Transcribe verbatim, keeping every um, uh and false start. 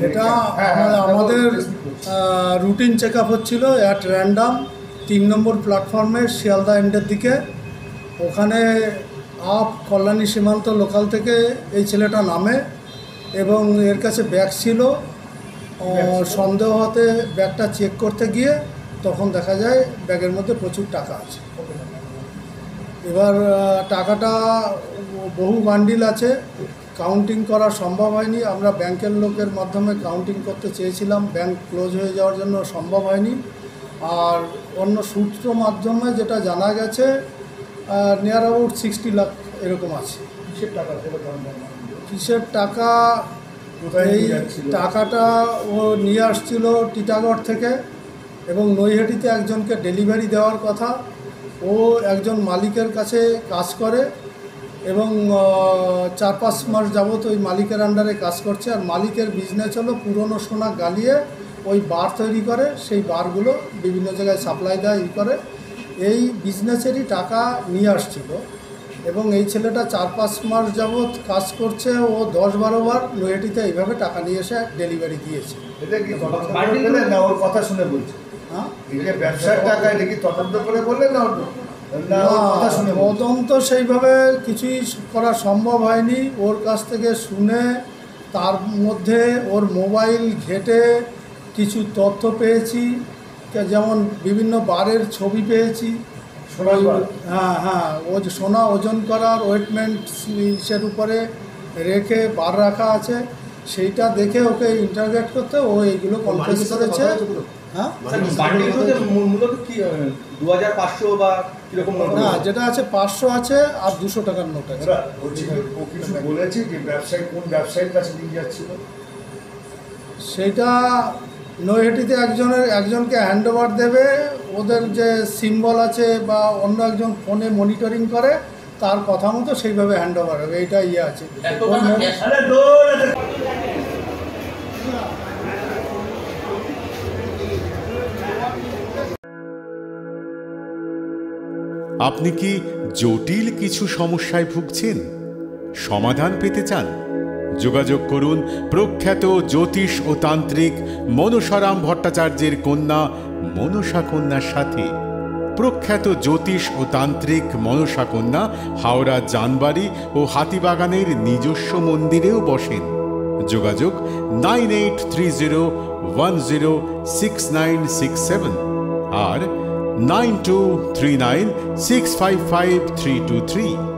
এটা আমাদের routine check up হচ্ছিল অ্যাট র্যান্ডাম তিন নম্বর প্ল্যাটফর্মে শিয়ালদা এন্ডের দিকে। ওখানে আপ কল্যাণী সীমান্ত লোকাল থেকে এই ছেলেটা নামে এবং এর কাছে ব্যাগ ছিল। সন্দেহ হতে ব্যাগটা চেক করতে গিয়ে তখন দেখা যায় ব্যাগের মধ্যে প্রচুর টাকা আছে। এবার টাকাটা বহু বান্ডিল আছে, কাউন্টিং করা সম্ভব হয়নি। আমরা ব্যাংকের লোকের মাধ্যমে কাউন্টিং করতে চেয়েছিলাম, ব্যাংক ক্লোজ হয়ে যাওয়ার জন্য সম্ভব হয়নি। আর অন্য সূত্র মাধ্যমে যেটা জানা গেছে নিয়ার অ্যাবাউট সিক্সটি লাখ এরকম আছে। কিসের টাকা কিসের টাকা এই টাকাটা ও নিয়ে আসছিল টিটাগড় থেকে এবং নৈহাটিতে একজনকে ডেলিভারি দেওয়ার কথা। ও একজন মালিকের কাছে কাজ করে এবং চার পাঁচ মাস যাবত ওই মালিকের আন্ডারে কাজ করছে। আর মালিকের বিজনেস হলো পুরনো সোনা গালিয়ে ওই বার তৈরি করে, সেই বারগুলো বিভিন্ন জায়গায় সাপ্লাই দেয় ই করে। এই বিজনেসেরই টাকা নিয়ে আসছিল এবং এই ছেলেটা চার পাঁচ মাস যাবৎ কাজ করছে। ও দশ বারো বার নৈহাটিতে এইভাবে টাকা নিয়ে এসে ডেলিভারি দিয়েছে। ওর কথা শুনে বলছে হ্যাঁ ব্যবসার টাকা এটা কি তদন্ত করে বললেন না? তদন্ত সেইভাবে কিছুই করা সম্ভব হয়নি। ওর কাছ থেকে শুনে তার মধ্যে ওর মোবাইল ঘেটে কিছু তথ্য পেয়েছি, যেমন বিভিন্ন বারের ছবি পেয়েছি। হ্যাঁ হ্যাঁ ও সোনা ওজন করার ওয়েটমেন্টসের উপরে রেখে বার রাখা আছে, সেইটা দেখে ওকে ইন্টারোগেট করতে ও এইগুলো কনফেস করেছে। হ্যাঁ না, যেটা আছে পাঁচশো আছে আর দুশো টাকার নোট আছে। সেইটা নৈহাটিতে একজনের একজনকে হ্যান্ড ওভার দেবে। ওদের যে সিম্বল আছে বা অন্য একজন ফোনে মনিটরিং করে তার কথা মতো সেইভাবে হ্যান্ড ওভার হবে, এইটা ইয়ে আছে। আপনি কি জটিল কিছু সমস্যায় ভুগছেন, সমাধান পেতে চান? যোগাযোগ করুন প্রখ্যাত জ্যোতিষ ও তান্ত্রিক মনসারাম ভট্টাচার্যের কন্যা মনসা কন্যার সাথে। প্রখ্যাত জ্যোতিষ ও তান্ত্রিক মনসা কন্যা হাওড়া জানবাড়ি ও হাতিবাগানের নিজস্ব মন্দিরেও বসেন। যোগাযোগ nine eight three zero one zero six nine six seven আর nine two three nine six five five three two three.